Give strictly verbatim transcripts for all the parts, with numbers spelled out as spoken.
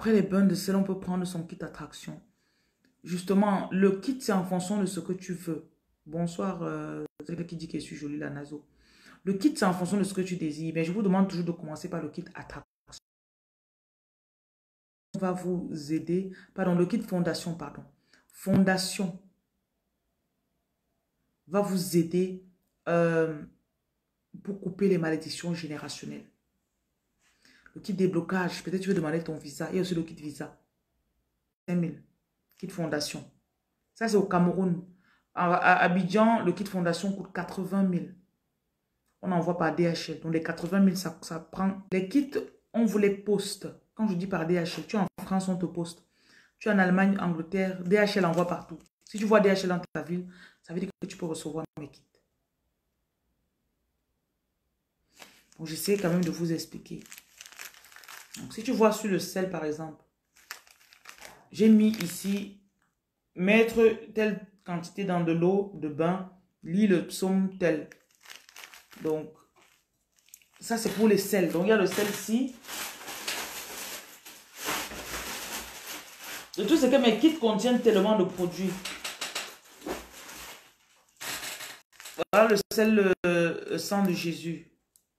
Après les bains de sel, on peut prendre son kit attraction. Justement, le kit, c'est en fonction de ce que tu veux. Bonsoir, euh, c'est quelqu'un qui dit que je suis jolie, la naso. Le kit, c'est en fonction de ce que tu désires. Mais je vous demande toujours de commencer par le kit attraction. On va vous aider. Pardon, le kit fondation, pardon. Fondation va vous aider euh, pour couper les malédictions générationnelles. Le kit déblocage, peut-être tu veux demander ton visa. Il y a aussi le kit visa. cinq mille. Kit fondation. Ça, c'est au Cameroun. À, à Abidjan, le kit fondation coûte quatre-vingt mille. On envoie par D H L. Donc, les quatre-vingt mille, ça, ça prend. Les kits, on vous les poste. Quand je dis par D H L, tu es en France, on te poste. Tu es en Allemagne, Angleterre, D H L envoie partout. Si tu vois D H L dans ta ville, ça veut dire que tu peux recevoir mes kits. Donc, j'essaie quand même de vous expliquer. Donc, si tu vois sur le sel, par exemple, j'ai mis ici, mettre telle quantité dans de l'eau de bain, lis le psaume tel. Donc, ça c'est pour les sels. Donc, il y a le sel-ci. Le truc, c'est que mes kits contiennent tellement de produits. Voilà le sel euh, sang de Jésus.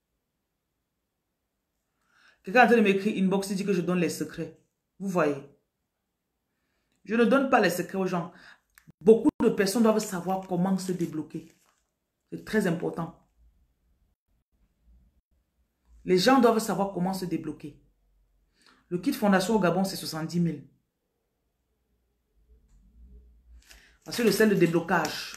Quelqu'un est en train de m'écrire inbox, il dit que je donne les secrets. Vous voyez. Je ne donne pas les secrets aux gens. Beaucoup de personnes doivent savoir comment se débloquer. C'est très important. Les gens doivent savoir comment se débloquer. Le kit fondation au Gabon, c'est soixante-dix mille. Parce que le sel de déblocage.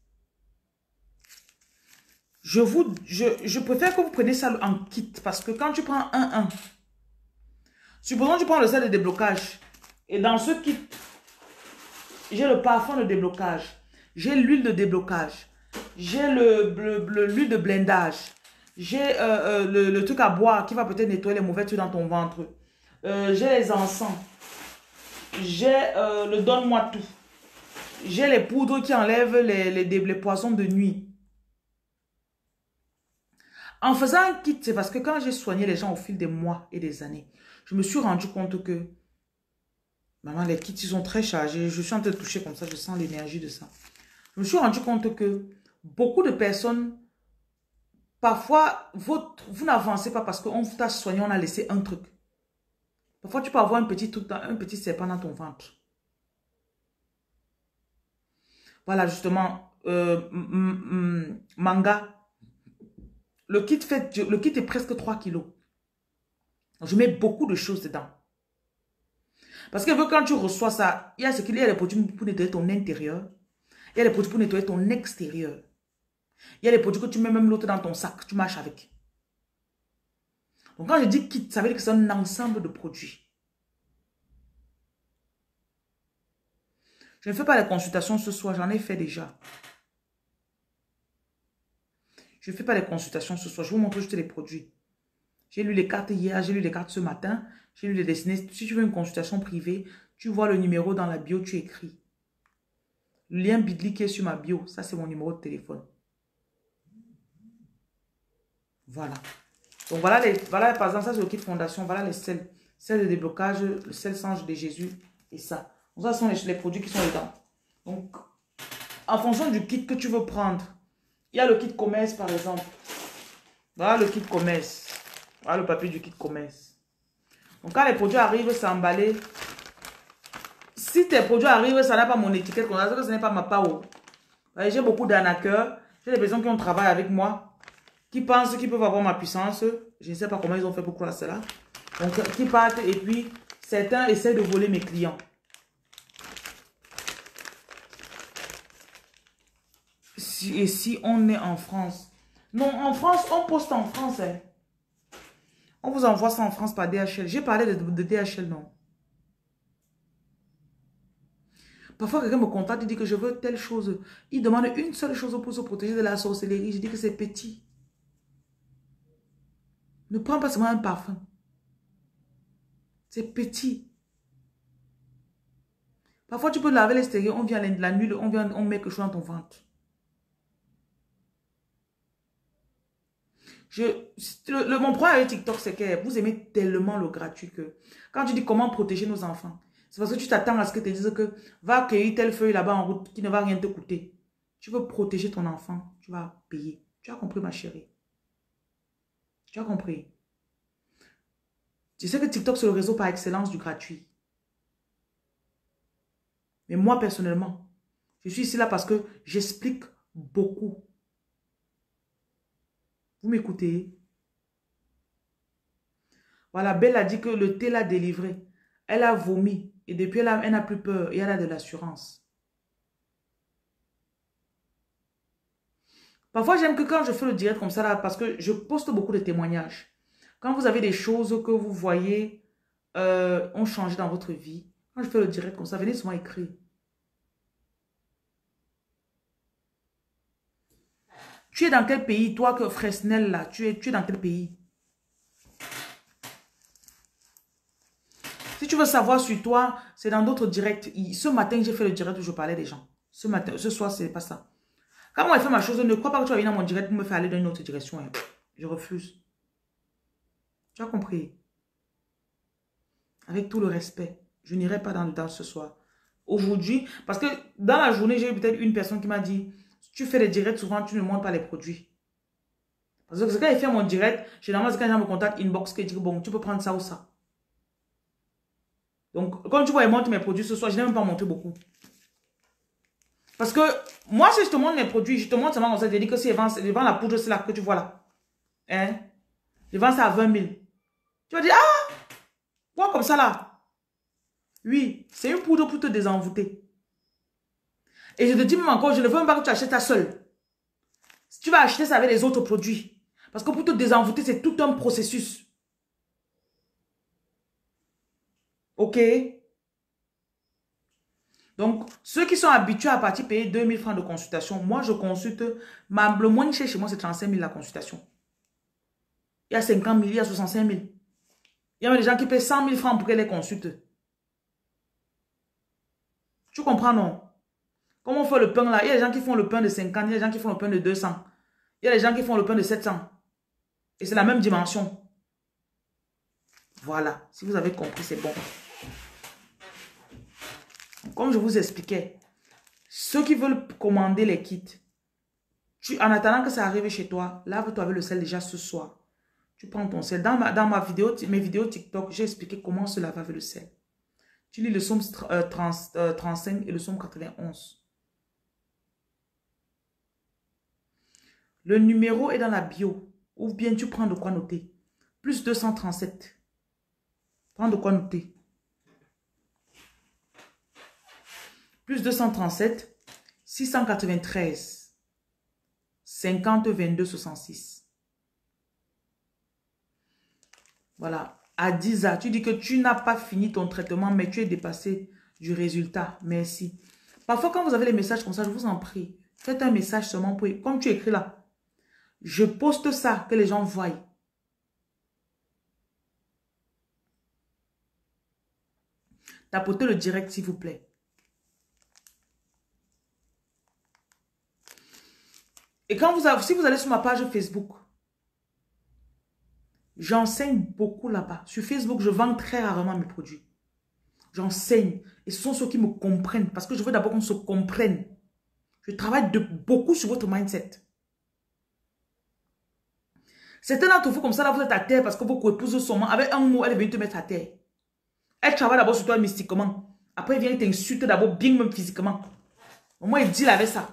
Je, vous, je, je préfère que vous preniez ça en kit. Parce que quand tu prends un un, supposons que tu prends le sel de déblocage. Et dans ce kit, j'ai le parfum de déblocage. J'ai l'huile de déblocage. J'ai le, le, le, l'huile de blindage. J'ai euh, euh, le, le truc à boire qui va peut-être nettoyer les mauvais trucs dans ton ventre. Euh, j'ai les encens. J'ai euh, le donne-moi tout. J'ai les poudres qui enlèvent les, les, les poisons de nuit. En faisant un kit, c'est parce que quand j'ai soigné les gens au fil des mois et des années, je me suis rendu compte que maman, les kits, ils sont très chargés. Je suis en train de toucher comme ça, je sens l'énergie de ça. Je me suis rendu compte que beaucoup de personnes, parfois, votre, vous n'avancez pas parce qu'on vous a soigné, on a laissé un truc. Parfois, tu peux avoir un petit truc, dans, un petit serpent dans ton ventre. Voilà, justement, euh, manga. Le kit, fait, le kit est presque trois kilos. Je mets beaucoup de choses dedans. Parce que quand tu reçois ça, il y a ce qu'il y a des produits pour nettoyer ton intérieur. Il y a des produits pour nettoyer ton extérieur. Il y a des produits que tu mets même l'autre dans ton sac. Tu marches avec. Donc quand je dis kit, ça veut dire que c'est un ensemble de produits. Je ne fais pas les consultations ce soir. J'en ai fait déjà. Je ne fais pas les consultations ce soir. Je vous montre juste les produits. J'ai lu les cartes hier. J'ai lu les cartes ce matin. J'ai lu les dessinées. Si tu veux une consultation privée, tu vois le numéro dans la bio, tu écris. Le lien Bitly qui est sur ma bio, ça c'est mon numéro de téléphone. Voilà. Donc voilà, les, voilà par exemple, ça c'est le kit fondation. Voilà les sels. Sel de déblocage, le sel sang de Jésus et ça. Donc ça sont les, les produits qui sont dedans. Donc, en fonction du kit que tu veux prendre, il y a le kit commerce par exemple. Voilà le kit commerce. Voilà le papier du kit commerce. Donc quand les produits arrivent, c'est emballé. Si tes produits arrivent, ça n'a pas mon étiquette, que ce n'est pas ma P A O. J'ai beaucoup d'arnaqueurs. J'ai des personnes qui ont travaillé avec moi, qui pensent qu'ils peuvent avoir ma puissance. Je ne sais pas comment ils ont fait pour croire cela. Donc, qui partent et puis certains essaient de voler mes clients. Si, et si on est en France? Non, en France, on poste en France. Hein. On vous envoie ça en France par D H L. J'ai parlé de, de D H L, non? Parfois, quelqu'un me contacte et dit que je veux telle chose. Il demande une seule chose pour se protéger de la sorcellerie. Je dis que c'est petit. Ne prends pas seulement un parfum. C'est petit. Parfois, tu peux laver l'extérieur. On vient la nuit, on, vient, on met quelque chose dans ton ventre. Je, le, le- mon problème avec TikTok, c'est que vous aimez tellement le gratuit que quand tu dis comment protéger nos enfants, c'est parce que tu t'attends à ce que te disent que va cueillir telle feuille là-bas en route qui ne va rien te coûter. Tu veux protéger ton enfant, tu vas payer. Tu as compris, ma chérie? Tu as compris? Tu sais que TikTok, c'est le réseau par excellence du gratuit. Mais moi, personnellement, je suis ici là parce que j'explique beaucoup. Vous m'écoutez? Voilà, Belle a dit que le thé l'a délivré. Elle a vomi. Et depuis, elle a- elle n'a plus peur. Et elle a de l'assurance. Parfois, j'aime que quand je fais le direct comme ça, là, parce que je poste beaucoup de témoignages. Quand vous avez des choses que vous voyez euh, ont changé dans votre vie, quand je fais le direct comme ça, venez souvent écrire. Tu es dans quel pays, toi, que Fresnel, là, tu es, tu es dans quel pays? Si tu veux savoir sur toi, c'est dans d'autres directs. Ce matin, j'ai fait le direct où je parlais des gens. Ce matin, ce soir, c'est pas ça. Quand moi, je fais ma chose, ne crois pas que tu vas venir dans mon direct pour me faire aller dans une autre direction. Hein. Je refuse. Tu as compris? Avec tout le respect, je n'irai pas dans le dans ce soir. Aujourd'hui, parce que dans la journée, j'ai eu peut-être une personne qui m'a dit, tu fais les directs, souvent, tu ne montres pas les produits. Parce que quand il fait mon direct, généralement, c'est quand les gens me contactent inbox, qui dit, bon, tu peux prendre ça ou ça. Donc, quand tu vois, il montre mes produits ce soir, je n'ai même pas montré beaucoup. Parce que moi, si je te montre mes produits, je te montre seulement comme ça, je te dis que si je vends, je vends la poudre, c'est là que tu vois là. Hein? Je vends ça à vingt mille. Tu vas dire, ah, quoi comme ça là? Oui, c'est une poudre pour te désenvoûter. Et je te dis même encore, je ne veux même pas que tu achètes ça seul. Si tu vas acheter ça avec les autres produits. Parce que pour te désenvoûter, c'est tout un processus. Ok? Donc, ceux qui sont habitués à partir payer deux mille francs de consultation, moi, je consulte, ma, le moins cher chez moi, c'est trente-cinq mille la consultation. Il y a cinquante mille, il y a soixante-cinq mille. Il y a des gens qui paient cent mille francs pour qu'elles les consultent. Tu comprends, non? Comment on fait le pain là? Il y a des gens qui font le pain de cinquante, il y a des gens qui font le pain de deux cents. Il y a des gens qui font le pain de sept cents. Et c'est la même dimension. Voilà. Si vous avez compris, c'est bon. Comme je vous expliquais, ceux qui veulent commander les kits, tu, en attendant que ça arrive chez toi, lave-toi avec le sel déjà ce soir. Tu prends ton sel. Dans, ma, dans ma vidéo, mes vidéos TikTok, j'ai expliqué comment se laver avec le sel. Tu lis le psaume euh, trente-cinq et le psaume quatre-vingt-onze. Le numéro est dans la bio. Ou bien tu prends de quoi noter. Plus deux cent trente-sept. Prends de quoi noter. Plus deux cent trente-sept, six cent quatre-vingt-treize, cinquante, vingt-deux, soixante-six. Voilà. Adiza, tu dis que tu n'as pas fini ton traitement, mais tu es dépassé du résultat. Merci. Parfois, quand vous avez les messages comme ça, je vous en prie, faites un message seulement pour... Comme tu écris là. Je poste ça, que les gens voient. Tapotez le direct, s'il vous plaît. Et quand vous avez, si vous allez sur ma page Facebook, j'enseigne beaucoup là-bas. Sur Facebook, je vends très rarement mes produits. J'enseigne. Et ce sont ceux qui me comprennent. Parce que je veux d'abord qu'on se comprenne. Je travaille de, beaucoup sur votre mindset. Certains d'entre vous, comme ça, là, vous êtes à terre parce que votre épouse son avec un mot, elle est venue te mettre à terre. Elle travaille d'abord sur toi mystiquement. Après, elle vient t'insulter d'abord bien même physiquement. Au moins, il deal avec ça.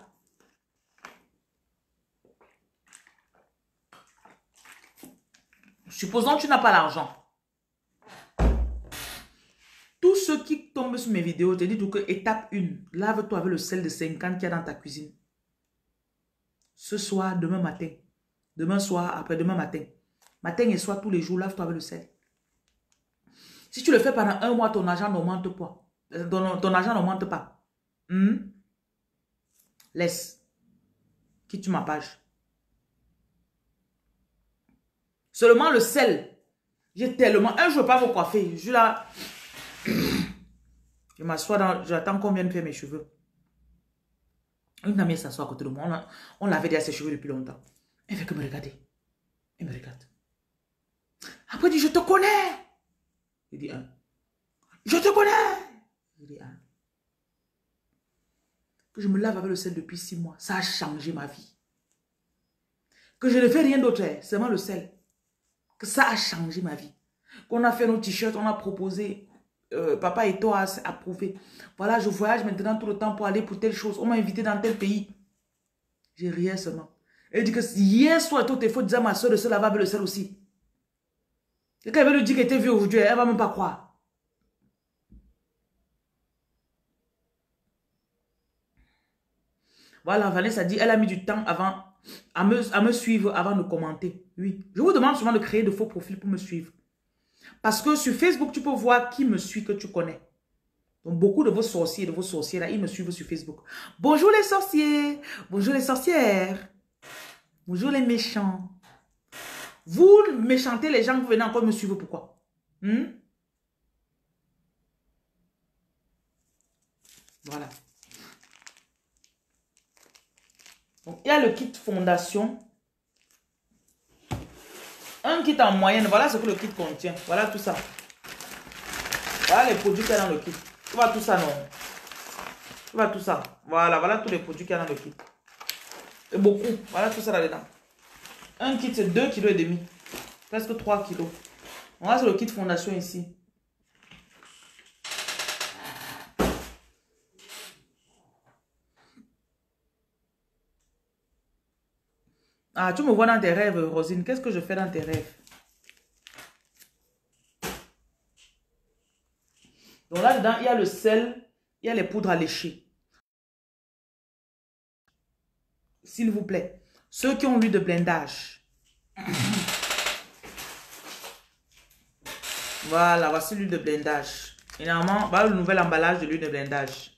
Supposons que tu n'as pas l'argent. Tous ceux qui tombent sur mes vidéos, te disent que étape un, lave-toi avec le sel de cinquante qu'il y a dans ta cuisine. Ce soir, demain matin. Demain soir, après demain matin. Matin et soir, tous les jours, lave-toi avec le sel. Si tu le fais pendant un mois, ton argent n'augmente pas. Ton, ton argent n'augmente pas. Hmm? Laisse. Quitte ma page. Seulement le sel. J'ai tellement... Un jour, je ne veux pas me coiffer. Je suis là... Je m'assois dans... J'attends qu'on vienne faire mes cheveux. Une amie s'assoit à côté de moi. On, a... on lavait déjà ses cheveux depuis longtemps. Elle fait que me regarder. Il me regarde. Après, il dit, je te connais. Il dit, un. Je te connais. Il dit, un. Que je me lave avec le sel depuis six mois. Ça a changé ma vie. Que je ne fais rien d'autre, seulement le sel. Que ça a changé ma vie. Qu'on a fait nos t-shirts, on a proposé. Euh, papa et toi a approuvé. Voilà, je voyage maintenant tout le temps pour aller pour telle chose. On m'a invité dans tel pays. J'ai rien seulement. Et il dit que hier soir, tout est faux, disant à ma soeur de se laver avec le sel aussi. Et quand elle veut lui dire qu'elle était vue aujourd'hui, elle ne va même pas croire. Voilà, Vanessa dit, elle a mis du temps avant à me, à me suivre avant de commenter. Oui. Je vous demande souvent de créer de faux profils pour me suivre. Parce que sur Facebook, tu peux voir qui me suit que tu connais. Donc, beaucoup de vos sorciers et de vos sorcières, là, ils me suivent sur Facebook. Bonjour les sorciers. Bonjour les sorcières. Bonjour les méchants. Vous méchantez les gens, vous venez encore me suivre. Pourquoi? Hmm? Voilà. Donc, il y a le kit fondation. Un kit en moyenne. Voilà ce que le kit contient. Voilà tout ça. Voilà les produits qu'il y a dans le kit. Tu vois tout ça, non? Tu vois tout ça. Voilà, voilà tous les produits qu'il y a dans le kit. Et beaucoup. Voilà tout ça là-dedans. Un kit, c'est deux kilos et demi. Presque trois kilos. Voilà, c'est le kit fondation ici. Ah, tu me vois dans tes rêves, Rosine. Qu'est-ce que je fais dans tes rêves? Donc là-dedans, il y a le sel, il y a les poudres à lécher. S'il vous plaît. Ceux qui ont l'huile de blindage. Voilà, voici l'huile de blindage. Évidemment, voilà le nouvel emballage de l'huile de blindage.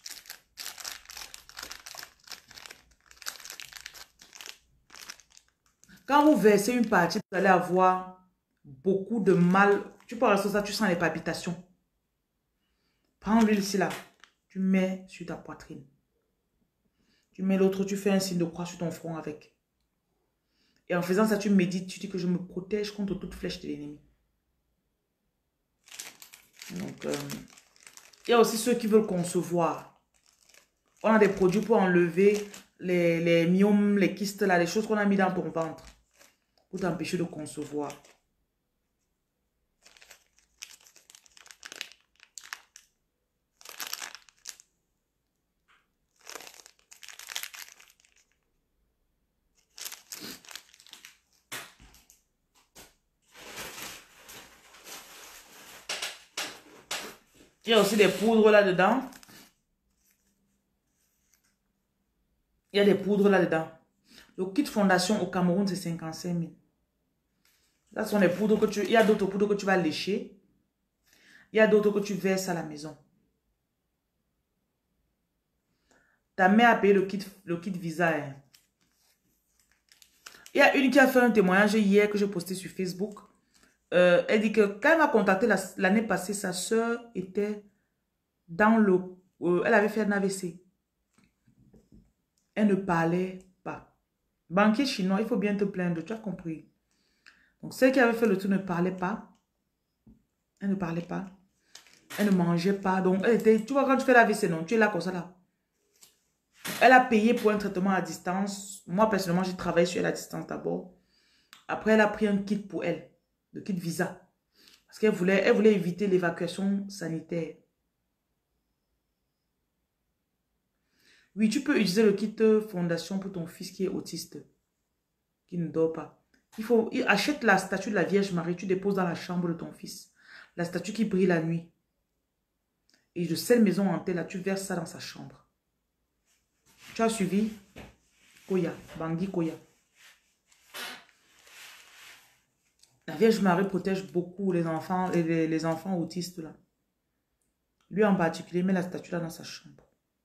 Quand vous versez une partie, vous allez avoir beaucoup de mal. Tu peux rester ça, tu sens les palpitations. Prends l'huile ici là. Tu mets sur ta poitrine. Tu mets l'autre, tu fais un signe de croix sur ton front avec. Et en faisant ça, tu médites, tu dis que je me protège contre toute flèche de l'ennemi. Donc, euh, il y a aussi ceux qui veulent concevoir. On a des produits pour enlever les, les myomes, les kystes, là, les choses qu'on a mis dans ton ventre. Pour t'empêcher de concevoir. Il y a aussi des poudres là-dedans. Il y a des poudres là-dedans. Le kit fondation au Cameroun, c'est cinquante-cinq mille. Là, ce sont les poudres que tu... Il y a d'autres poudres que tu vas lécher. Il y a d'autres que tu verses à la maison. Ta mère a payé le kit, le kit Visa. Hein. Il y a une qui a fait un témoignage hier que j'ai posté sur Facebook. Euh, elle dit que quand elle m'a contacté l'année passée, sa soeur était dans le... Euh, elle avait fait un A V C. Elle ne parlait pas. Banquier chinois, il faut bien te plaindre, tu as compris. Donc, celle qui avait fait le tour ne parlait pas. Elle ne parlait pas. Elle ne mangeait pas. Donc, elle était... Tu vois, quand tu fais l'A V C, non, tu es là comme ça, là. Elle a payé pour un traitement à distance. Moi, personnellement, j'ai travaillé sur elle à distance d'abord. Après, elle a pris un kit pour elle. Le kit Visa. Parce qu'elle voulait, elle voulait éviter l'évacuation sanitaire. Oui, tu peux utiliser le kit fondation pour ton fils qui est autiste. Qui ne dort pas. Il faut, il achète la statue de la Vierge Marie. Tu déposes dans la chambre de ton fils. La statue qui brille la nuit. Et de cette maison hantée là, tu verses ça dans sa chambre. Tu as suivi? Koya. Bangui Koya. La Vierge Marie protège beaucoup les enfants, les, les enfants autistes là. Lui en particulier, met la statue là dans sa chambre.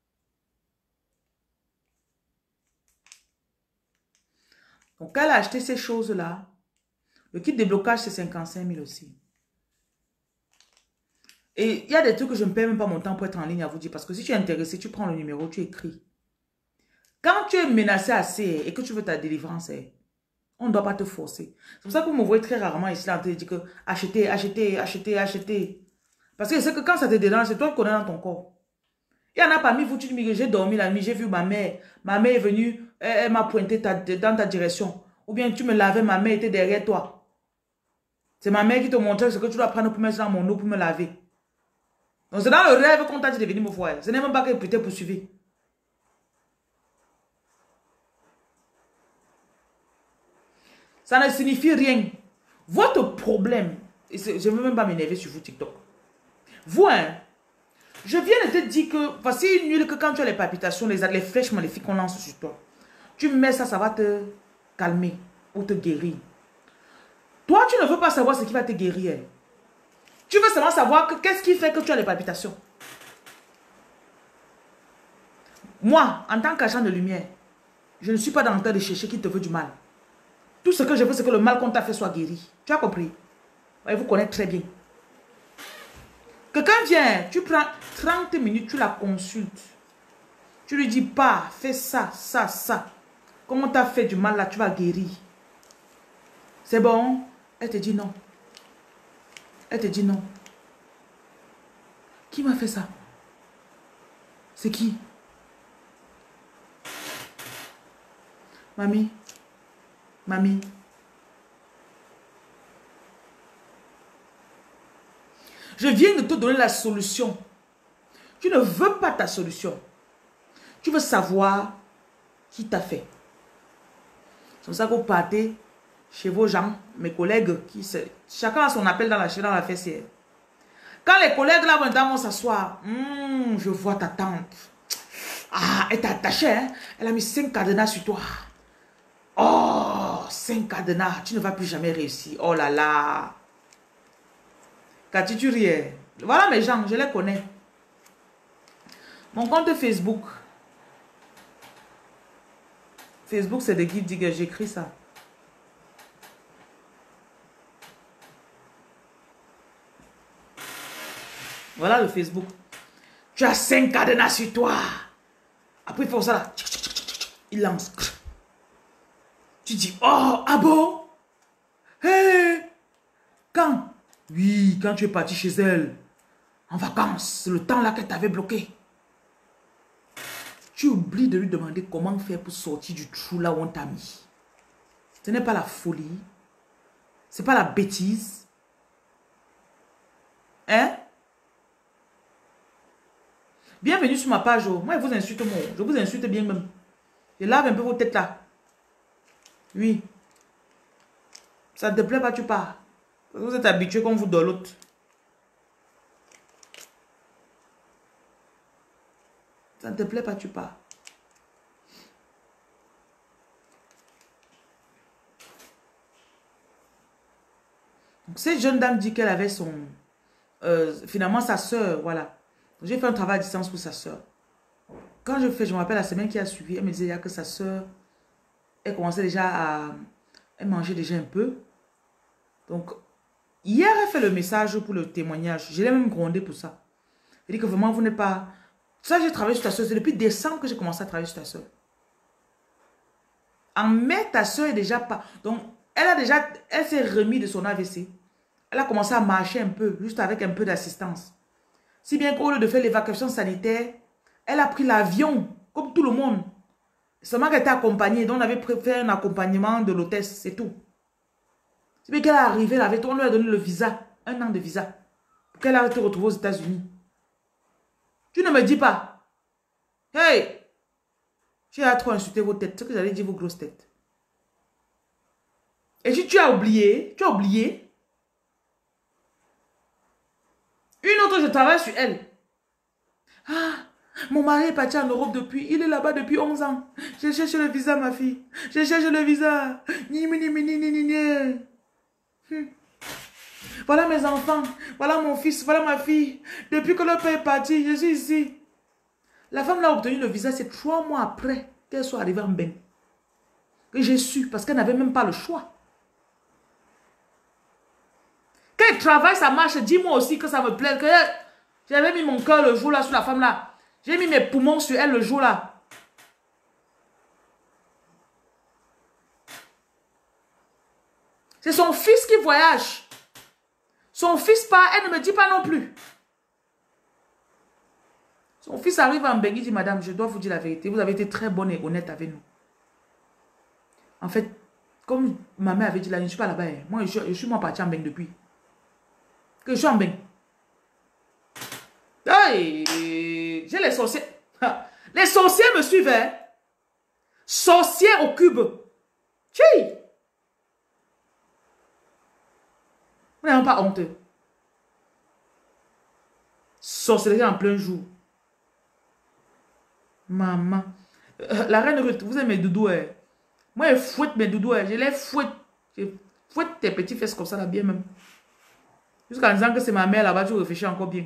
Donc, elle a acheté ces choses-là. Le kit de blocage, c'est cinquante-cinq mille aussi. Et il y a des trucs que je ne perds même pas mon temps pour être en ligne à vous dire. Parce que si tu es intéressé, tu prends le numéro, tu écris. Quand tu es menacé assez et que tu veux ta délivrance, On ne doit pas te forcer. C'est pour ça que vous me voyez très rarement ici en train de dire que achetez, achetez, achetez, achetez. Parce que c'est que quand ça te dérange, c'est toi qui connais dans ton corps. Il y en a parmi vous, tu dis, mais j'ai dormi la nuit, j'ai vu ma mère. Ma mère est venue, elle, elle m'a pointé ta, dans ta direction. Ou bien tu me lavais, ma mère était derrière toi. C'est ma mère qui te montrait ce que tu dois prendre pour mettre dans mon eau pour me laver. Donc c'est dans le rêve qu'on t'a dit de venir me voir. Ce n'est même pas qu'elle peut te poursuivre. Ça ne signifie rien. Votre problème, et je ne veux même pas m'énerver sur vous TikTok. Vous, hein, je viens de te dire que voici une huile que quand tu as les palpitations, les, les flèches maléfiques qu'on lance sur toi, tu mets ça, ça va te calmer ou te guérir. Toi, tu ne veux pas savoir ce qui va te guérir. Tu veux seulement savoir qu'est-ce qui fait que tu as les palpitations. Moi, en tant qu'agent de lumière, je ne suis pas dans le temps de chercher qui te veut du mal. Tout ce que je veux, c'est que le mal qu'on t'a fait soit guéri. Tu as compris? Et vous connaissez très bien. Quelqu'un vient, tu prends trente minutes, tu la consultes. Tu lui dis pas, fais ça, ça, ça. Comme on t'a fait du mal là, tu vas guérir. C'est bon? Elle te dit non. Elle te dit non. Qui m'a fait ça? C'est qui? Mamie. Mamie. Je viens de te donner la solution. Tu ne veux pas ta solution. Tu veux savoir qui t'a fait. C'est pour ça que vous partez chez vos gens, mes collègues, qui se... chacun a son appel dans la chaîne, dans la fessière. Quand les collègues là vont s'asseoir, hmm, je vois ta tante. Ah, elle t'a attaché, hein? Elle a mis cinq cadenas sur toi. Oh, cinq cadenas, tu ne vas plus jamais réussir. Oh là là. Cathy, tu riais. Voilà mes gens, je les connais. Mon compte Facebook. Facebook, c'est des guides, dit que j'écris ça. Voilà le Facebook. Tu as cinq cadenas sur toi. Après, il faut ça là. Il lance. Tu dis, oh, ah bon? Hé! Quand? Oui, quand tu es parti chez elle. En vacances. Le temps là qu'elle t'avait bloqué. Tu oublies de lui demander comment faire pour sortir du trou là où on t'a mis. Ce n'est pas la folie. Ce n'est pas la bêtise. Hein? Bienvenue sur ma page. Moi, je vous insulte, moi. Je vous insulte bien même. Je lave un peu vos têtes là. Oui. Ça ne te plaît pas, tu pars. Vous êtes habitué qu'on vous donne l'autre. Ça ne te plaît pas, tu pars. Donc, cette jeune dame dit qu'elle avait son... Euh, finalement, sa soeur, voilà. J'ai fait un travail à distance pour sa soeur. Quand je fais, je me rappelle la semaine qui a suivi, elle me disait que sa soeur, elle commençait déjà à... Elle mangeait déjà un peu. Donc, hier, elle fait le message pour le témoignage. Je l'ai même grondé pour ça. Elle dit que vraiment, vous n'êtes pas... Ça, j'ai travaillé sur ta soeur. C'est depuis décembre que j'ai commencé à travailler sur ta soeur. En mai, ta soeur est déjà pas... Donc, elle a déjà... Elle s'est remise de son A V C. Elle a commencé à marcher un peu, juste avec un peu d'assistance. Si bien qu'au lieu de faire l'évacuation sanitaire, elle a pris l'avion, comme tout le monde. Seulement qu'elle était accompagnée, donc on avait préféré un accompagnement de l'hôtesse, c'est tout. Si bien qu'elle est arrivée, elle avait, on lui a donné le visa, un an de visa, pour qu'elle aille te retrouver aux États-Unis. Tu ne me dis pas, hey, tu as trop insulté vos têtes, ce que j'allais dire vos grosses têtes. Et si tu as oublié, tu as oublié, une autre, je travaille sur elle. Ah, mon mari est parti en Europe depuis. Il est là-bas depuis onze ans. Je cherche le visa, ma fille. Je cherche le visa. Ni, ni, ni, ni, ni, ni. Hum. Voilà mes enfants. Voilà mon fils. Voilà ma fille. Depuis que le père est parti, je suis ici. La femme l'a obtenu le visa, c'est trois mois après qu'elle soit arrivée en bain. Que j'ai su, parce qu'elle n'avait même pas le choix. Quand elle travaille, ça marche. Dis-moi aussi que ça me plaît. Que j'avais mis mon cœur le jour là sur la femme là. J'ai mis mes poumons sur elle le jour là. C'est son fils qui voyage. Son fils part, elle ne me dit pas non plus. Son fils arrive en Bengue, il dit, madame, je dois vous dire la vérité. Vous avez été très bonne et honnête avec nous. En fait, comme ma mère avait dit là, je ne suis pas là-bas. Hein. Moi, je, je suis moi parti en Bengue depuis. Que je suis en Bengue. Hey, j'ai les sorciers. Les sorciers me suivent. Hein. Sorciers au cube. Tchei. Vous n'avez pas honte. Sorcellerie en plein jour. Maman. Euh, la reine Ruth, vous aimez mes doudous. Hein? Moi, je fouette mes doudous. Hein? Je les fouette. Je fouette tes petits fesses comme ça, là, bien même. Jusqu'en disant que c'est ma mère là-bas, tu réfléchis encore bien.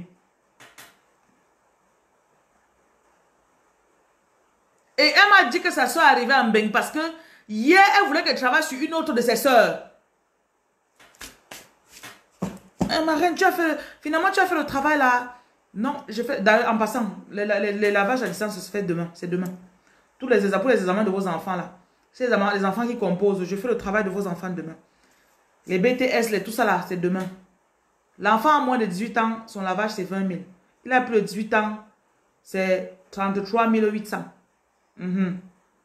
Et elle m'a dit que sa soeur arrivait en Bengue parce que hier, elle voulait qu'elle travaille sur une autre de ses soeurs. Eh, ma reine, tu as fait, finalement, tu as fait le travail là. Non, je fais, en passant, les, les, les lavages à distance se fait demain. C'est demain. Tous les examens, pour les examens de vos enfants là. C'est les, les enfants qui composent. Je fais le travail de vos enfants demain. Les B T S, les, tout ça là, c'est demain. L'enfant a moins de dix-huit ans, son lavage c'est vingt mille. Il a plus de dix-huit ans, c'est trente-trois mille huit cents. Mm-hmm.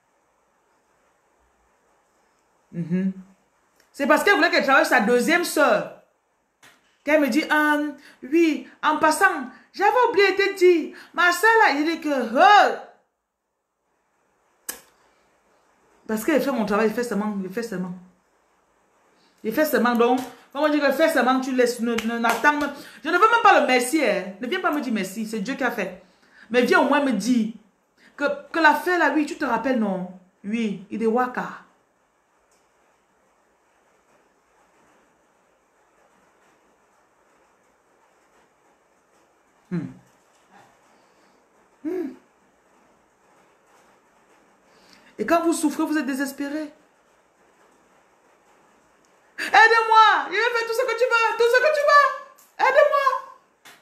Mm-hmm. C'est parce qu'elle voulait qu'elle travaille sa deuxième soeur. Qu'elle me dit, um, oui, en passant, j'avais oublié de te dire, ma soeur là, il dit que, oh. Parce qu'elle fait mon travail, il fait seulement, il fait seulement. Il fait seulement, donc, comment dire que fait seulement, tu laisses, ne, ne, n'attends, je ne veux même pas le merci, hein. Ne viens pas me dire merci, c'est Dieu qui a fait. Mais viens au moins me dire, que, que l'affaire là, oui, tu te rappelles, non? Oui, il est waka. Hmm. Hmm. Et quand vous souffrez, vous êtes désespéré. Aide-moi, je vais faire tout ce que tu veux, tout ce que tu veux. Aide-moi.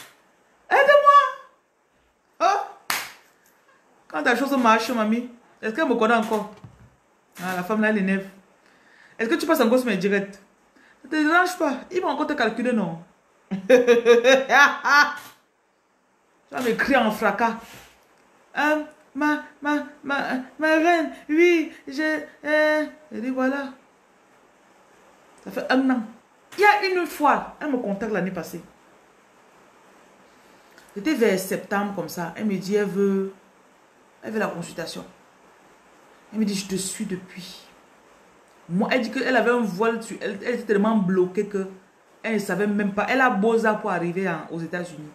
Aide-moi. Oh. Quand ta chose marche, mamie, est-ce qu'elle me connaît encore? Ah, la femme là, elle énerve. Est-ce que tu passes encore sur mes directs? Ne te dérange pas, ils vont encore te calculer, non? Tu vas m'écrire en fracas. Euh, ma, ma, ma, ma reine, oui, je... Euh, je dis voilà. Ça fait un an. Il y a une fois, elle me contacte l'année passée. C'était vers septembre comme ça. Elle me dit, elle veut, elle veut la consultation. Elle me dit, je te suis depuis. Moi, elle dit qu'elle avait un voile sur elle. Elle était tellement bloquée que elle ne savait même pas. Elle a beau ça pour arriver en, aux États-Unis.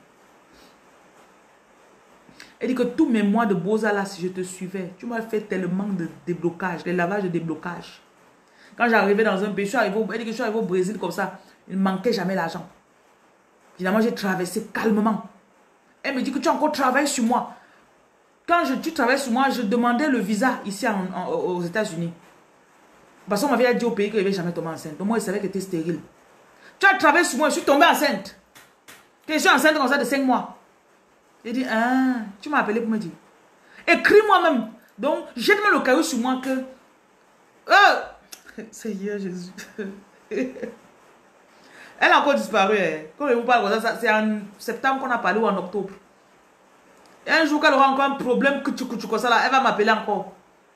Elle dit que tous mes mois de Boza là, si je te suivais, tu m'as fait tellement de déblocage, les lavages de déblocage. Quand j'arrivais dans un pays, je suis arrivé au, elle dit que je suis arrivé au Brésil comme ça, il ne manquait jamais l'argent. Finalement, j'ai traversé calmement. Elle me dit que tu as encore travaillé sur moi. Quand je, tu travailles sur moi, je demandais le visa ici en, en, aux États-Unis. Parce qu'on m'avait dit au pays que je ne vais jamais tomber enceinte. Donc moi, je savais que tu étais stérile. Tu as travaillé sur moi, je suis tombée enceinte. Que je suis enceinte comme ça de cinq mois. J'ai dit, ah, tu m'as appelé pour me dire. Écris-moi même. Donc, jette-moi le caillou sur moi que... Oh, Seigneur Jésus. Elle a encore disparu. Hein. Quand je vous parle de ça, c'est en septembre qu'on a parlé ou en octobre. Et un jour qu'elle aura encore un problème, que tu, que tu, comme ça, là, elle va m'appeler encore.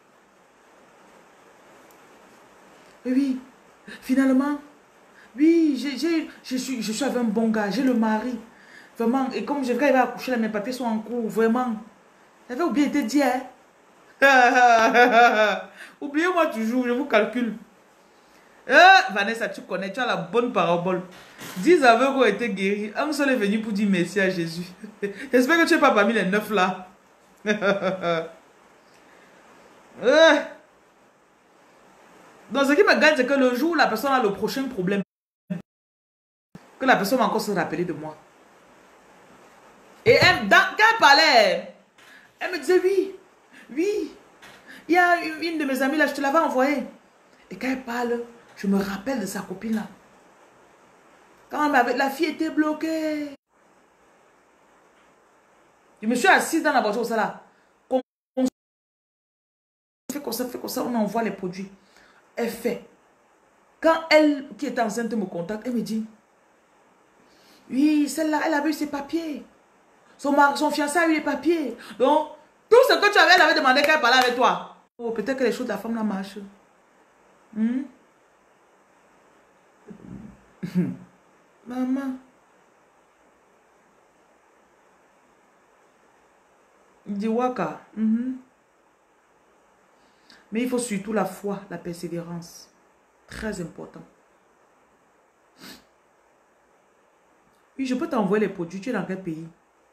Et oui, finalement, oui, j'ai, j'ai, je, suis, je suis avec un bon gars, j'ai le mari. Vraiment, et comme je vais accoucher, là, mes papiers sont en cours, vraiment. J'avais oublié de te dire. Hein? Oubliez-moi toujours, je vous calcule. Euh, Vanessa, tu connais, tu as la bonne parabole. Dix aveugles ont été guéris. Un seul est venu pour dire merci à Jésus. J'espère que tu n'es pas parmi les neuf là. euh. Donc, ce qui me gagne, c'est que le jour où la personne a le prochain problème, que la personne va encore se rappeler de moi. Et elle, dans, quand elle parlait, elle me disait oui, oui, il y a une, une de mes amies là, je te l'avais envoyée. Et quand elle parle, je me rappelle de sa copine là. Quand elle m'avait, la fille était bloquée. Je me suis assise dans la voiture, ça là. On, on fait comme ça, fait comme ça, on envoie les produits. Elle fait. Quand elle, qui était enceinte, me contacte, elle me dit, oui, celle-là, elle avait eu ses papiers. Son, mari, son fiancé a eu les papiers. Donc, tout ce que tu avais, elle avait demandé qu'elle parlait avec toi. Oh, peut-être que les choses de la femme là marchent. Hmm? Maman. Il dit Waka. Mm-hmm. Mais il faut surtout la foi, la persévérance. Très important. Oui, je peux t'envoyer les produits. Tu es dans quel pays?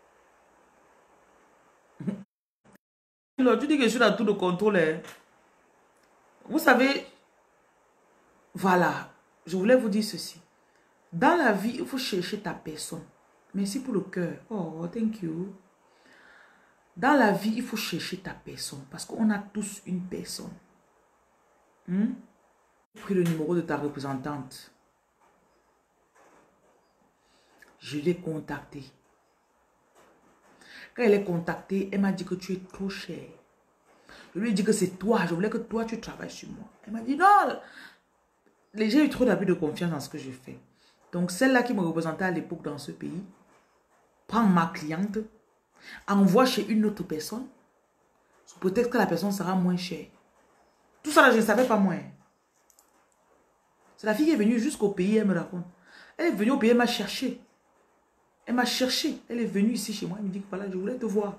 Alors, tu dis que je suis dans tout le contrôle. Hein. Vous savez, voilà, je voulais vous dire ceci. Dans la vie, il faut chercher ta personne. Merci pour le cœur. Oh, thank you. Dans la vie, il faut chercher ta personne. Parce qu'on a tous une personne. Hmm? J'ai pris le numéro de ta représentante. Je l'ai contactée. Quand elle est contactée, elle m'a dit que tu es trop cher. Je lui ai dit que c'est toi. Je voulais que toi, tu travailles sur moi. Elle m'a dit non. J'ai eu trop d'abus de confiance dans ce que je fais. Donc, celle-là qui me représentait à l'époque dans ce pays, prend ma cliente, envoie chez une autre personne. Peut-être que la personne sera moins chère. Tout ça, là, je ne savais pas moi. C'est la fille qui est venue jusqu'au pays, elle me raconte. Elle est venue au pays, elle m'a cherché. Elle m'a cherché. Elle est venue ici chez moi. Elle me dit que voilà, je voulais te voir.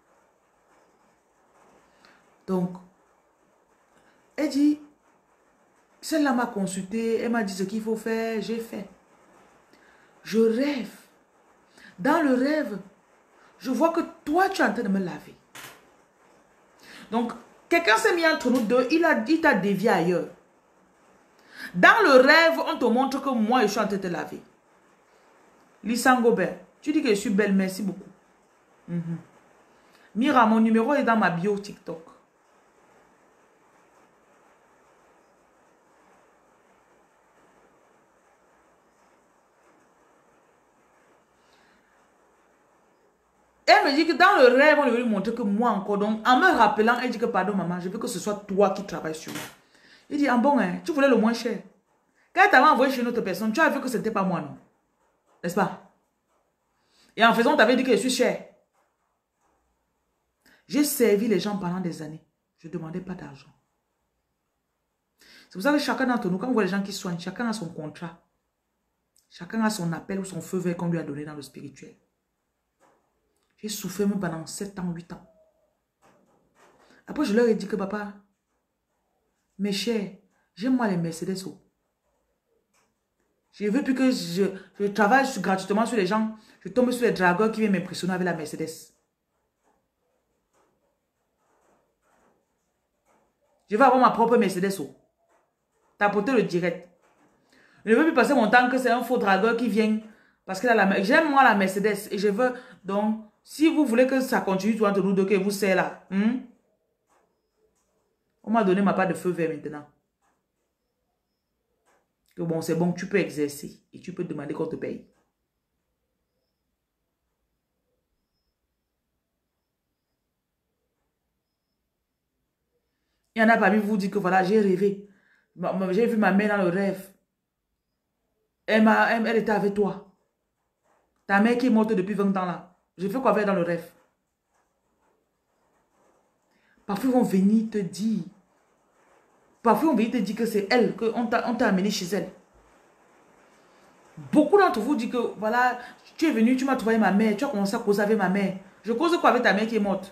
Donc, elle dit, celle-là m'a consulté. Elle m'a dit ce qu'il faut faire. J'ai fait. Je rêve. Dans le rêve, je vois que toi, tu es en train de me laver. Donc, quelqu'un s'est mis entre nous deux. Il a dit, t'a dévié ailleurs. Dans le rêve, on te montre que moi, je suis en train de te laver. Lisa Ngobert, tu dis que je suis belle, merci beaucoup. Mm-hmm. Mira, mon numéro est dans ma bio TikTok. Elle me dit que dans le rêve, on lui montrer que moi encore. Donc, en me rappelant, elle dit que pardon maman, je veux que ce soit toi qui travailles sur moi. Il dit, ah bon, hein, tu voulais le moins cher. Quand elle t'avait envoyé chez une autre personne, tu as vu que ce n'était pas moi, non? N'est-ce pas? Et en faisant, tu avais dit que je suis cher. J'ai servi les gens pendant des années. Je ne demandais pas d'argent. C'est pour ça que chacun d'entre nous, quand on voit les gens qui soignent, chacun a son contrat. Chacun a son appel ou son feu vert qu'on lui a donné dans le spirituel. J'ai souffert même pendant sept ans, huit ans. Après, je leur ai dit que papa, mes chers, j'aime moi les Mercedes. Oh. Je ne veux plus que je, je travaille gratuitement sur les gens. Je tombe sur les dragueurs qui viennent m'impressionner avec la Mercedes. Je vais avoir ma propre Mercedes. Oh. Tapoter le direct. Je ne veux plus passer mon temps que c'est un faux dragueur qui vient. Parce que j'aime moi la Mercedes. Et je veux. Donc, si vous voulez que ça continue entre nous deux, que vous serrez là. Hmm? On m'a donné ma part de feu vert maintenant. Que bon, c'est bon, tu peux exercer. Et tu peux demander qu'on te paye. Il y en a parmi vous dit que voilà, j'ai rêvé. J'ai vu ma mère dans le rêve. Elle, elle, elle était avec toi. Ta mère qui est morte depuis vingt ans là. Je fais quoi avec dans le rêve? Parfois, ils vont venir te dire. Parfois, ils vont venir te dire que c'est elle, qu'on t'a amené chez elle. Beaucoup d'entre vous disent que, voilà, tu es venu, tu m'as trouvé ma mère, tu as commencé à causer avec ma mère. Je cause quoi avec ta mère qui est morte?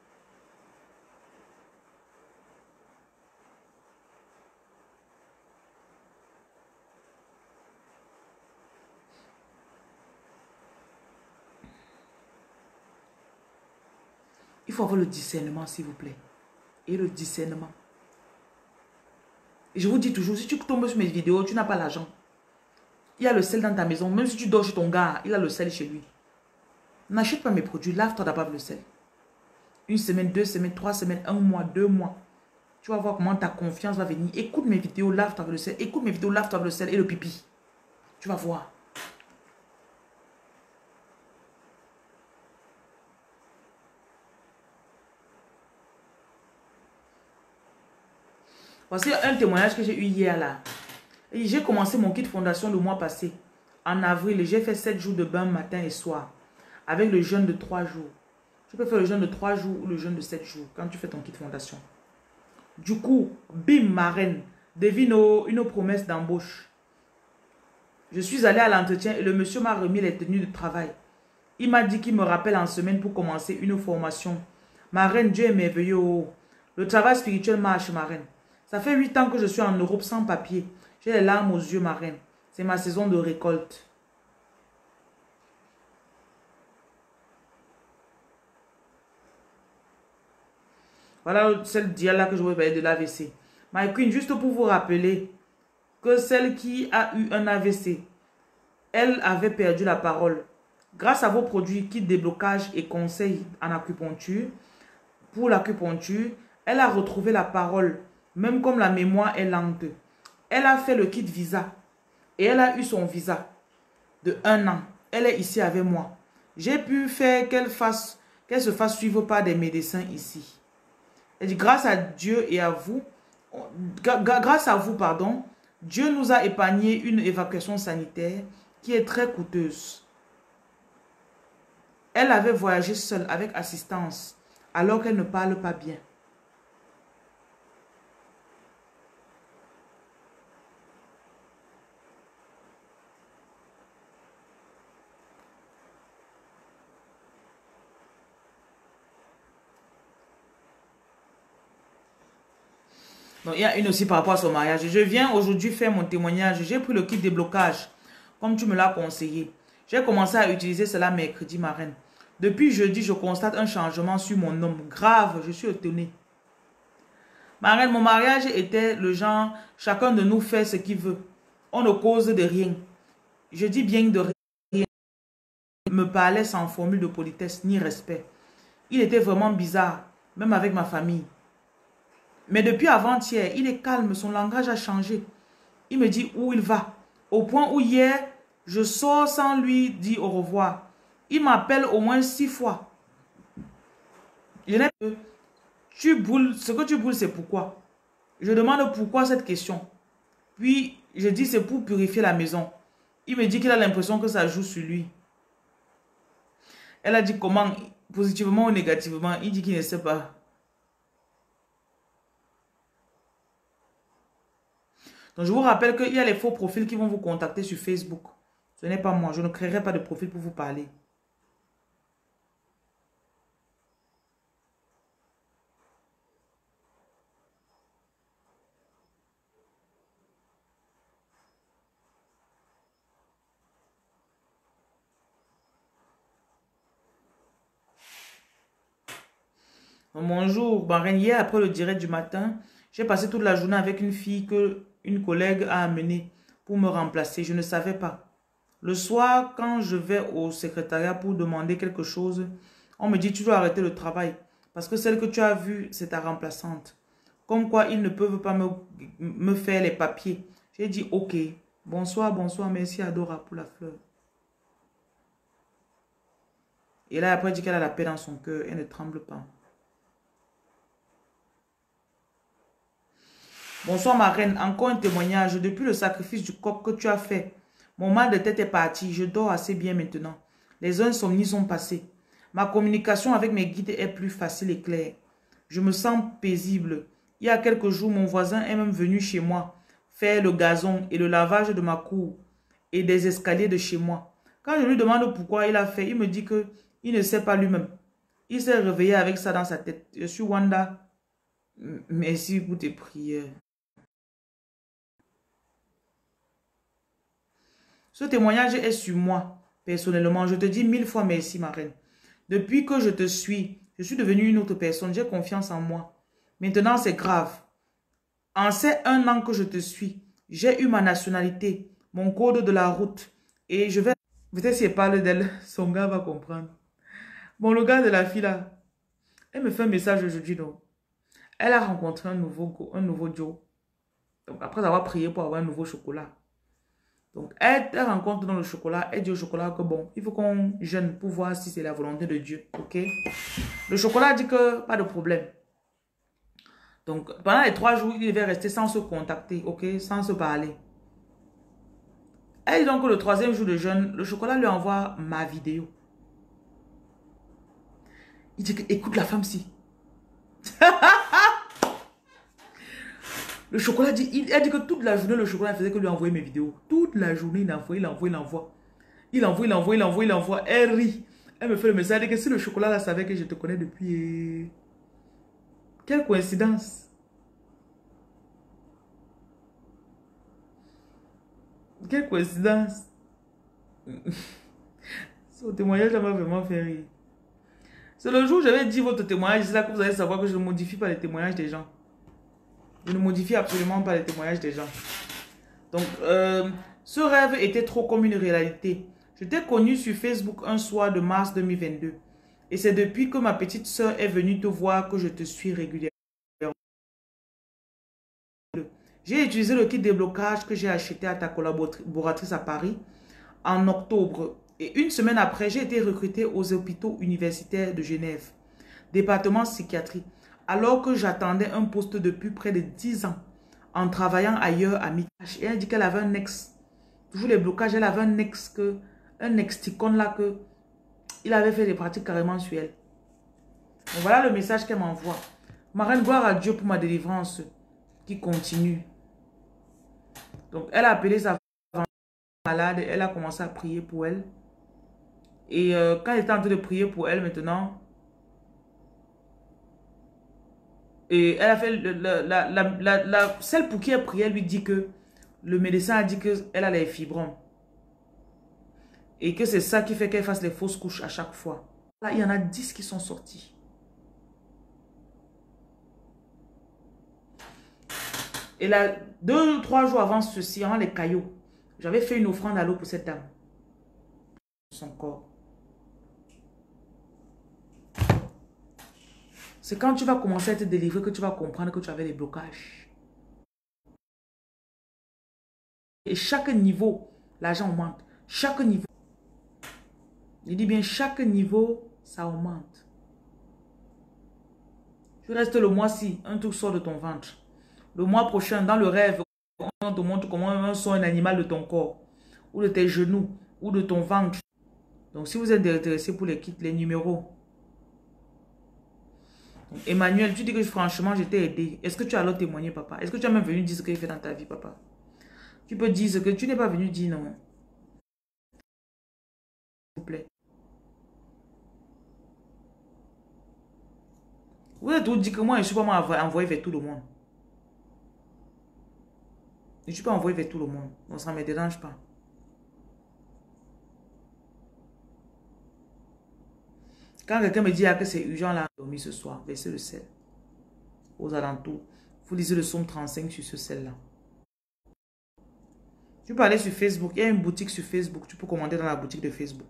Il faut avoir le discernement, s'il vous plaît. Et le discernement. Et je vous dis toujours, si tu tombes sur mes vidéos, tu n'as pas l'argent. Il y a le sel dans ta maison. Même si tu dors chez ton gars, il a le sel chez lui. N'achète pas mes produits. Lave-toi d'abord le sel. Une semaine, deux semaines, trois semaines, un mois, deux mois. Tu vas voir comment ta confiance va venir. Écoute mes vidéos, lave-toi avec le sel. Écoute mes vidéos, lave-toi avec le sel et le pipi. Tu vas voir. Voici un témoignage que j'ai eu hier là. J'ai commencé mon kit fondation le mois passé. En avril, j'ai fait sept jours de bain matin et soir. Avec le jeûne de trois jours. Tu peux faire le jeûne de trois jours ou le jeûne de sept jours quand tu fais ton kit fondation. Du coup, bim, ma reine, devine une promesse d'embauche. Je suis allée à l'entretien et le monsieur m'a remis les tenues de travail. Il m'a dit qu'il me rappelle en semaine pour commencer une formation. Ma reine, Dieu est merveilleux. Le travail spirituel marche, ma reine. Ça fait huit ans que je suis en Europe sans papier. J'ai les larmes aux yeux, ma reine. C'est ma saison de récolte. Voilà celle d'hier que je vais parler de l'A V C. My Queen, juste pour vous rappeler que celle qui a eu un A V C, elle avait perdu la parole. Grâce à vos produits kit déblocage et conseils en acupuncture, pour l'acupuncture, elle a retrouvé la parole, même comme la mémoire est lente. Elle a fait le kit visa et elle a eu son visa de un an. Elle est ici avec moi. J'ai pu faire qu'elle fasse, qu'elle se fasse suivre par des médecins ici. Elle dit, grâce à Dieu et à vous, grâce à vous, pardon, Dieu nous a épargné une évacuation sanitaire qui est très coûteuse. Elle avait voyagé seule avec assistance, alors qu'elle ne parle pas bien. Donc, il y a une aussi par rapport à son mariage. Je viens aujourd'hui faire mon témoignage. J'ai pris le kit déblocage, comme tu me l'as conseillé. J'ai commencé à utiliser cela mercredi, ma reine. Depuis jeudi, je constate un changement sur mon homme. Grave, je suis étonnée. Ma reine, mon mariage était le genre, chacun de nous fait ce qu'il veut. On ne cause de rien. Je dis bien de rien. Il me parlait sans formule de politesse ni respect. Il était vraiment bizarre, même avec ma famille. Mais depuis avant-hier, il est calme, son langage a changé. Il me dit où il va. Au point où hier, je sors sans lui dire au revoir. Il m'appelle au moins six fois. Je n'ai pas... Tu boules, ce que tu boules, c'est pourquoi. Je demande pourquoi cette question. Puis, je dis c'est pour purifier la maison. Il me dit qu'il a l'impression que ça joue sur lui. Elle a dit comment, positivement ou négativement. Il dit qu'il ne sait pas. Donc, je vous rappelle qu'il y a les faux profils qui vont vous contacter sur Facebook. Ce n'est pas moi. Je ne créerai pas de profil pour vous parler. Bonjour, Barren. Hier, après le direct du matin, j'ai passé toute la journée avec une fille que une collègue a amenée pour me remplacer. Je ne savais pas. Le soir, quand je vais au secrétariat pour demander quelque chose, on me dit tu dois arrêter le travail parce que celle que tu as vue, c'est ta remplaçante. Comme quoi, ils ne peuvent pas me, me faire les papiers. J'ai dit ok. Bonsoir, bonsoir, merci Adora pour la fleur. Et là, après, elle dit qu'elle a la paix dans son cœur. Elle ne tremble pas. Bonsoir ma reine, encore un témoignage. Depuis le sacrifice du coq que tu as fait, mon mal de tête est parti. Je dors assez bien maintenant. Les insomnies sont passées. Ma communication avec mes guides est plus facile et claire. Je me sens paisible. Il y a quelques jours, mon voisin est même venu chez moi faire le gazon et le lavage de ma cour et des escaliers de chez moi. Quand je lui demande pourquoi il a fait, il me dit que il ne sait pas lui-même. Il s'est réveillé avec ça dans sa tête. Je suis Wanda. Merci pour tes prières. Ce témoignage est sur moi, personnellement. Je te dis mille fois merci, ma reine. Depuis que je te suis, je suis devenue une autre personne. J'ai confiance en moi. Maintenant, c'est grave. En ces un an que je te suis, j'ai eu ma nationalité, mon code de la route. Et je vais... Peut-être si elle parle d'elle, son gars va comprendre. Bon, le gars de la fille là, elle me fait un message aujourd'hui, non. Elle a rencontré un nouveau, un nouveau Joe. Donc, après avoir prié pour avoir un nouveau chocolat. Donc, elle, elle rencontre dans le chocolat, elle dit au chocolat que bon, il faut qu'on jeûne pour voir si c'est la volonté de Dieu, ok? Le chocolat dit que pas de problème. Donc, pendant les trois jours, il devait rester sans se contacter, ok? Sans se parler. Elle dit donc que le troisième jour de jeûne, le chocolat lui envoie ma vidéo. Il dit que, écoute la femme si. Le chocolat dit, il, elle dit que toute la journée, le chocolat faisait que lui envoyer mes vidéos. Toute la journée, il envoie, il envoie, il envoie. Il envoie, il envoie, il envoie, il envoie. Elle rit. Elle me fait le message. Elle dit que si le chocolat là savait que je te connais depuis... Quelle coïncidence. Quelle coïncidence. Ce témoignage m'a vraiment fait rire. C'est le jour où j'avais dit votre témoignage, c'est là que vous allez savoir que je ne modifie pas les témoignages des gens. Je ne modifie absolument pas les témoignages des gens. Donc, euh, ce rêve était trop comme une réalité. Je t'ai connu sur Facebook un soir de mars deux mille vingt-deux. Et c'est depuis que ma petite soeur est venue te voir que je te suis régulièrement. J'ai utilisé le kit déblocage que j'ai acheté à ta collaboratrice à Paris en octobre. Et une semaine après, j'ai été recrutée aux hôpitaux universitaires de Genève, département psychiatrie, alors que j'attendais un poste depuis près de dix ans en travaillant ailleurs à Mikash. Et elle dit qu'elle avait un ex. Toujours les blocages, elle avait un ex que, un ex-ticone là que il avait fait des pratiques carrément sur elle. Donc voilà le message qu'elle m'envoie. Ma reine, gloire à Dieu pour ma délivrance qui continue. Donc elle a appelé sa femme malade, elle a commencé à prier pour elle. Et euh, quand elle était en train de prier pour elle maintenant, et elle a fait, le, la, la, la, la, la, celle pour qui elle priait lui dit que le médecin a dit qu'elle a les fibromes. Et que c'est ça qui fait qu'elle fasse les fausses couches à chaque fois. Là, il y en a dix qui sont sortis. Et là, deux ou trois jours avant ceci, avant les caillots, j'avais fait une offrande à l'eau pour cette dame. Son corps. C'est quand tu vas commencer à te délivrer que tu vas comprendre que tu avais des blocages. Et chaque niveau, l'argent augmente. Chaque niveau. Je dis bien, chaque niveau, ça augmente. Tu restes le mois-ci, un truc sort de ton ventre. Le mois prochain, dans le rêve, on te montre comment sort un animal de ton corps, ou de tes genoux, ou de ton ventre. Donc, si vous êtes intéressé pour les kits, les numéros. Donc, Emmanuel, tu dis que franchement, je t'ai aidé. Est-ce que tu as alors témoigné, papa? Est-ce que tu as même venu dire ce qu'il fait dans ta vie, papa? Tu peux dire ce que tu n'es pas venu dire, non. S'il vous plaît. Vous avez tout dit que moi, je ne suis pas envoyé vers tout le monde. Je ne suis pas envoyé vers tout le monde. Donc, ça ne me dérange pas. Quand quelqu'un me dit ah, que c'est urgent, là, dormir ce soir, versez le sel. Aux alentours. Vous lisez le psaume trente-cinq sur ce sel-là. Tu peux aller sur Facebook. Il y a une boutique sur Facebook. Tu peux commander dans la boutique de Facebook.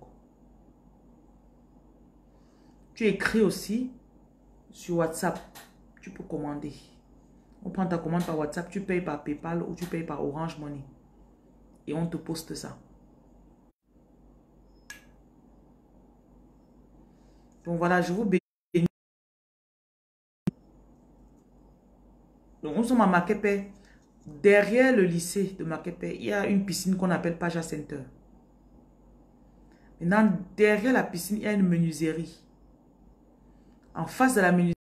Tu écris aussi sur WhatsApp. Tu peux commander. On prend ta commande par WhatsApp. Tu payes par PayPal ou tu payes par Orange Money. Et on te poste ça. Donc voilà, je vous bénis. Donc nous sommes à Makepe. Derrière le lycée de Makepe, il y a une piscine qu'on appelle Paja Center. Maintenant, derrière la piscine, il y a une menuiserie. En face de la menuiserie,